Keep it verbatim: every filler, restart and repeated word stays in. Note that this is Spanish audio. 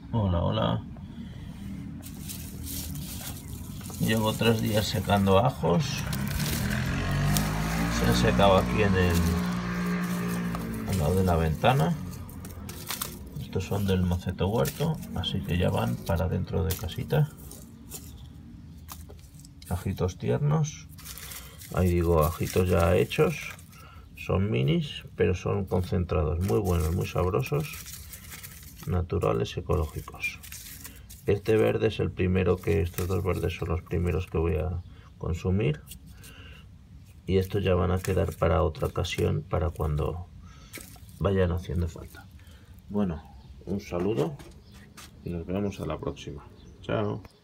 Hola, hola. Llevo tres días secando ajos. Se han secado aquí en el al lado de la ventana. Estos son del Moceto Huerto, así que ya van para dentro de casita. Ajitos tiernos. Ahí digo, ajitos ya hechos. Son minis, pero son concentrados, muy buenos, muy sabrosos, naturales, ecológicos. Este verde es el primero que, estos dos verdes son los primeros que voy a consumir. Y estos ya van a quedar para otra ocasión, para cuando vayan haciendo falta. Bueno, un saludo y nos vemos a la próxima. Chao.